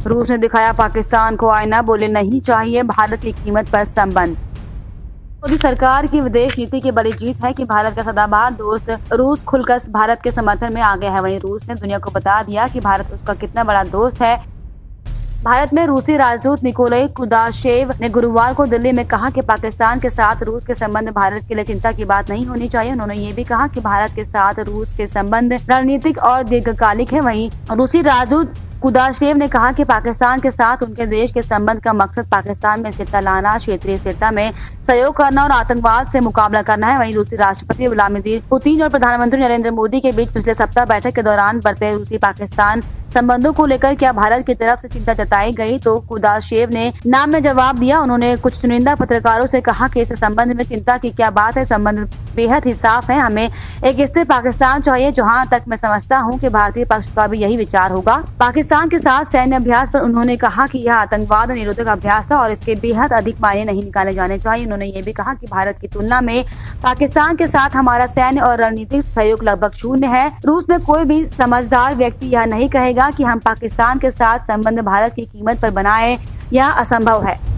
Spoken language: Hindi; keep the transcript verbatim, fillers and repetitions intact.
रूस ने दिखाया पाकिस्तान को आईना, बोले नहीं चाहिए भारत की कीमत पर संबंध। मोदी सरकार की विदेश नीति की बड़ी जीत है कि भारत का सदाबहार दोस्त रूस खुलकर भारत के समर्थन में आ गया है। वहीं रूस ने दुनिया को बता दिया कि भारत उसका कितना बड़ा दोस्त है। भारत में रूसी राजदूत निकोलाई कुदाशेव ने गुरुवार को दिल्ली में कहा कि पाकिस्तान के साथ रूस के संबंध भारत के लिए चिंता की बात नहीं होनी चाहिए। उन्होंने ये भी कहा कि भारत के साथ रूस के संबंध रणनीतिक और दीर्घकालिक है। वहीं रूसी राजदूत कुदाशेव ने कहा कि पाकिस्तान के साथ उनके देश के संबंध का मकसद पाकिस्तान में स्थिरता लाना, क्षेत्रीय स्थिरता में सहयोग करना और आतंकवाद से मुकाबला करना है। वहीं रूसी राष्ट्रपति व्लादिमीर पुतिन और प्रधानमंत्री नरेंद्र मोदी के बीच पिछले सप्ताह बैठक के दौरान बढ़ते रूसी पाकिस्तान संबंधों को लेकर क्या भारत की तरफ से चिंता जताई गई, तो कुदाशेव ने नाम में जवाब दिया। उन्होंने कुछ चुनिंदा पत्रकारों से कहा कि इस संबंध में चिंता की क्या बात है, संबंध बेहद ही साफ है। हमें एक स्थिर पाकिस्तान चाहिए। जहां तक मैं समझता हूं कि भारतीय पक्ष का भी यही विचार होगा। पाकिस्तान के साथ सैन्य अभ्यास पर उन्होंने कहा कि यह आतंकवाद निरोधक अभ्यास था और इसके बेहद अधिक मायने नहीं निकाले जाने चाहिए। उन्होंने ये भी कहा कि भारत की तुलना में पाकिस्तान के साथ हमारा सैन्य और रणनीतिक सहयोग लगभग शून्य है। रूस में कोई भी समझदार व्यक्ति यह नहीं कहेगा कि हम पाकिस्तान के साथ संबंध भारत की कीमत पर बनाए, यह असंभव है।